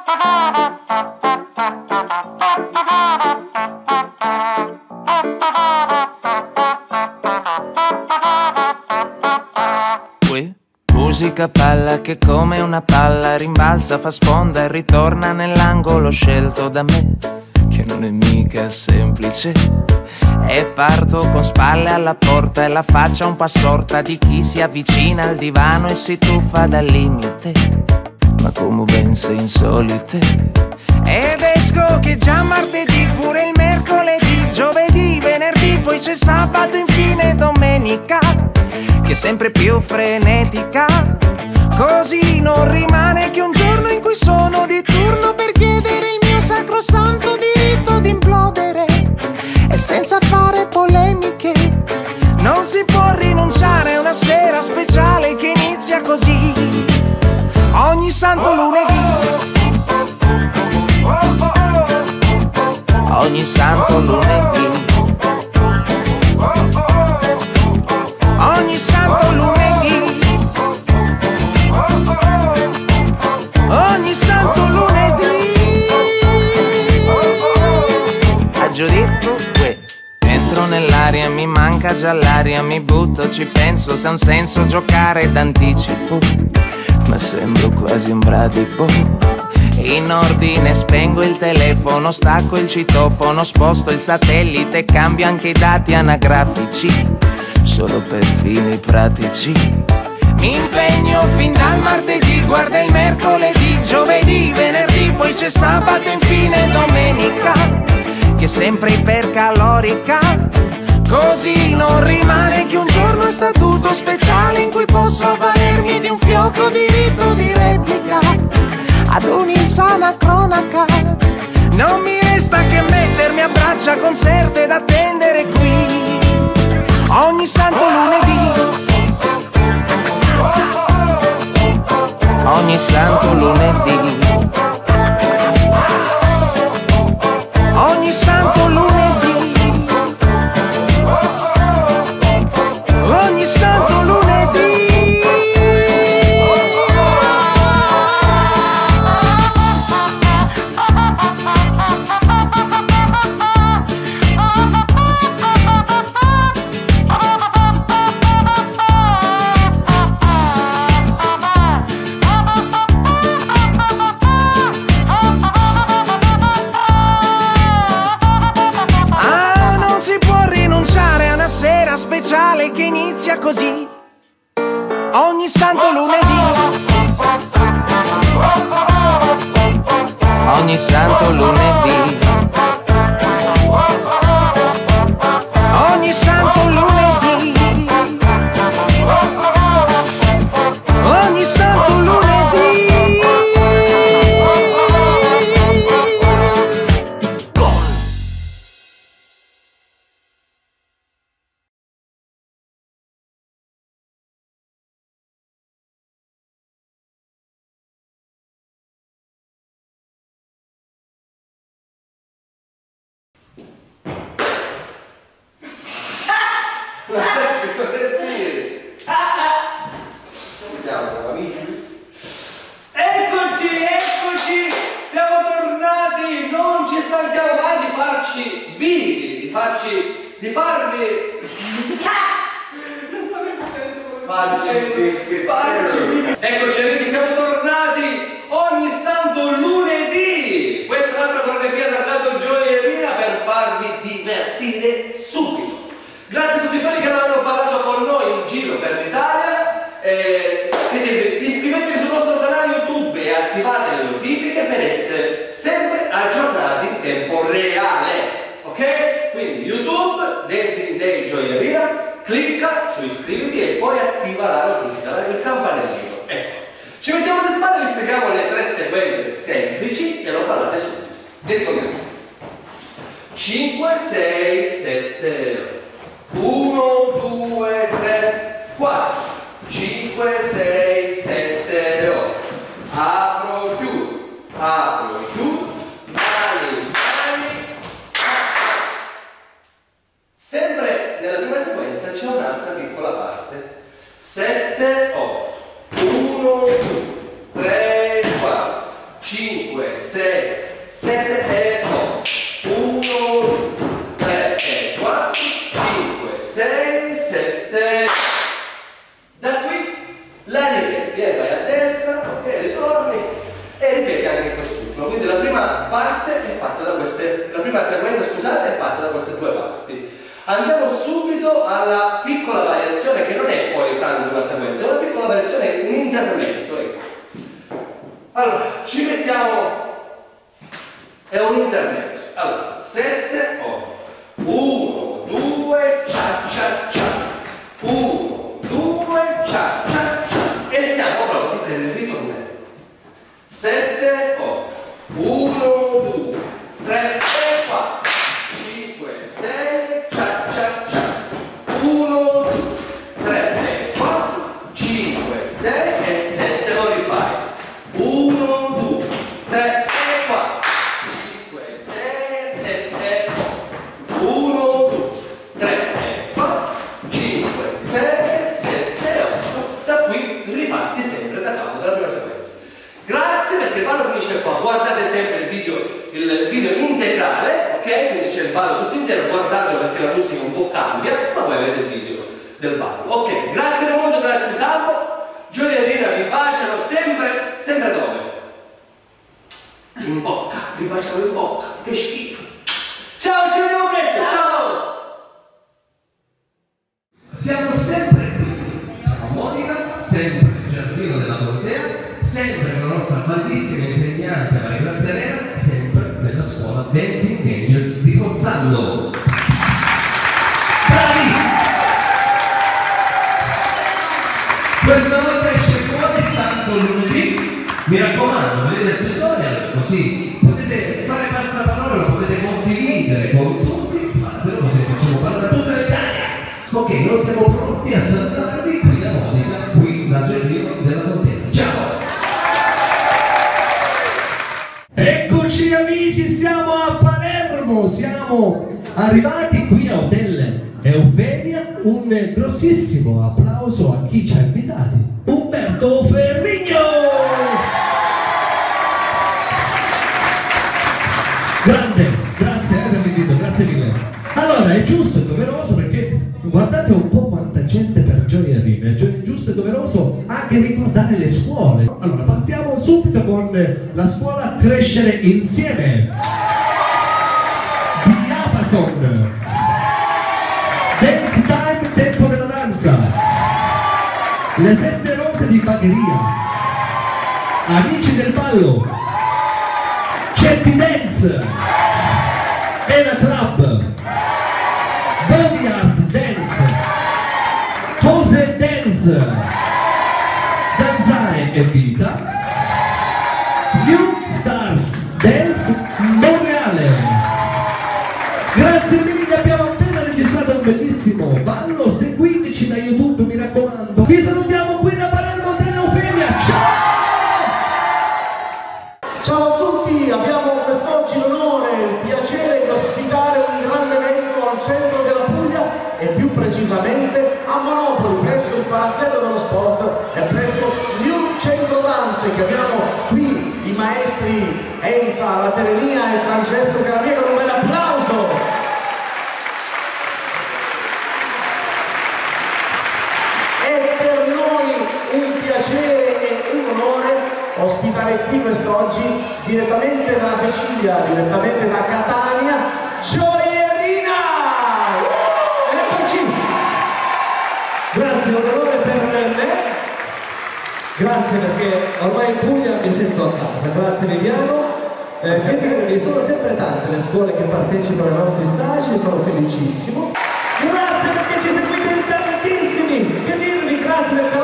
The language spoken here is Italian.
Qui musica palla che come una palla rimbalza, fa sponda e ritorna nell'angolo scelto da me, che non è mica semplice. E parto con spalle alla porta e la faccia un po' assorta di chi si avvicina al divano e si tuffa dal limite, ma commovenze insolite. Ed esco che già martedì, pure il mercoledì, giovedì, venerdì, poi c'è sabato, infine domenica, che è sempre più frenetica. Così non rimane che un giorno in cui sono di turno per chiedere il mio sacrosanto diritto di implodere. E senza fare polemiche non si può rinunciare a una sera speciale che inizia così ogni santo lunedì. Ogni santo lunedì. Ogni santo lunedì. Ogni santo lunedì. A giudizio, entro nell'aria, mi manca già l'aria, mi butto, ci penso, se ha un senso giocare d'anticipo, ma sembro quasi un bradipo. In ordine spengo il telefono, stacco il citofono, sposto il satellite, cambio anche i dati anagrafici, solo per fini pratici. Mi impegno fin dal martedì, guarda il mercoledì, giovedì, venerdì, poi c'è sabato e infine domenica, che è sempre ipercalorica. Così non rimane che un giorno a statuto speciale in cui posso avvalermi di un fioco diritto di replica ad un'insana cronaca. Non mi resta che mettermi a braccia conserte ed attendere qui ogni santo lunedì. Ogni santo lunedì. Ogni santo lunedì. Ogni santo lunedì. Speciale che inizia così ogni santo lunedì. Ogni santo lunedì. Ogni santo lunedì. Ogni santo lunedì. Eccoci, siamo tornati, non ci stanchiamo mai di farci vivi, di farvi... Non sapevo senso come farci vivi. Eccoci amici, siamo tornati ogni santo lunedì. Questa è un'altra coreografia da Dato Gioierina per farvi divertire subito. Grazie a tutti quelli che hanno parlato con noi in giro per l'Italia. Iscrivetevi sul nostro canale YouTube e attivate le notifiche per essere sempre aggiornati in tempo reale. Ok? Quindi YouTube, Dancing Day Gioierina, clicca su iscriviti e poi attiva la notifica, il campanellino. Ecco. Ci mettiamo le spalle e vi spieghiamo le 3 sequenze semplici e lo ballate subito. Vieni con me. 5, 6, 7, 1, 2, 3, 4, 5, 6, 7, 8. Apro, chiudo, mani. Sempre nella prima sequenza c'è un'altra piccola parte. 7, 8. 1, 2, 3, 4, 5. 5, 6, 7 e 8. 1, 3 e 4, 5, 6, 7. Da qui la ripeti, vai a destra, ok, ritorni e ripeti anche quest'ultimo. Quindi la prima parte è fatta da queste, la prima sequenza, scusate, è fatta da queste due parti. Andiamo subito alla piccola variazione che non è poi tanto una sequenza, è una piccola variazione, un intermezzo, ecco. Allora, ci mettiamo, è un intermezzo. Allora, 7, 8. 1, 2, cia cia cia. 1, 2, cia cia cia. E siamo pronti per il ritornello. 7, 8. 1, 2, 3 e 4. 5, 6, cia cia cia. 1, 2, 3 e 4. 5, 6 e 7. Lo rifai. 1, 2, 3 e 4. 5, 6, 7, 8. 1, 2, 3 e 4. 5, 6, 7, 8. Da qui riparti sempre da capo della prima sequenza. Grazie, perché quando finisce qua guardate sempre il video integrale, ok? Quindi c'è il ballo tutto intero, guardatelo perché la musica un po' cambia, ma poi avete il video del ballo. Ok, grazie Raimondo, grazie Salvo. Gioia e Rina vi baciano sempre, sempre dove? In bocca, vi baciano in bocca, che schifo. Ciao, ci vediamo presto, ciao! Siamo sempre qui, siamo Monica, sempre nel giardino della contea, sempre con la nostra bellissima insegnante Maria Grazia Arena, sempre nella scuola Dancing Angels di Pozzallo. Bravi! Questa volta esce fuori Santo Lunedì, mi raccomando, vedete il tutorial, così potete fare passaparola, lo potete condividere con tutti, fatelo così facciamo parlare a tutta l'Italia. Ok, noi siamo pronti a salutarvi, qui la Monica, qui dal giardino della contea. Ciao! Eccoci amici, siamo a Palermo, siamo arrivati qui a Hotel Eufemia. Un grossissimo applauso a chi ci ha invitati, Umberto Ferrigno! Grande, grazie per l'invito, grazie mille. Allora, è giusto e doveroso perché guardate un po' quanta gente per Gioia e Rina, è giusto e doveroso anche ricordare le scuole. Allora, partiamo subito con la scuola Crescere Insieme di Apason. Dance Time, tempo della danza. Le 7 rose di Bagheria. Amici del ballo. Certi Dance. Ela Club. Body Art Dance. Cose Dance. Danzare e vita. New Stars Dance Monreale. Grazie mille, abbiamo appena registrato un bellissimo ballo, seguiteci da YouTube, mi raccomando. Vi salutiamo qui da Palermo dell'Eufemia, ciao! Ciao a tutti, abbiamo quest'oggi l'onore e il piacere di ospitare un grande evento al centro della Puglia e più precisamente a Monopoli, presso il Palazzetto dello Sport e presso New Centro Danze, che abbiamo qui i maestri Elsa Laterenia e Francesco Caramia, con un bel applauso! È per noi un piacere e un onore ospitare qui quest'oggi, direttamente dalla Sicilia, direttamente da Catania, Gioia e Rina! Eccoci! Grazie, un onore per me. Grazie, perché ormai in Puglia mi sento a casa. Grazie Viviano. Sono sempre tante le scuole che partecipano ai nostri stage, sono felicissimo. Grazie perché ci seguite in tantissimi. Che dirvi, grazie del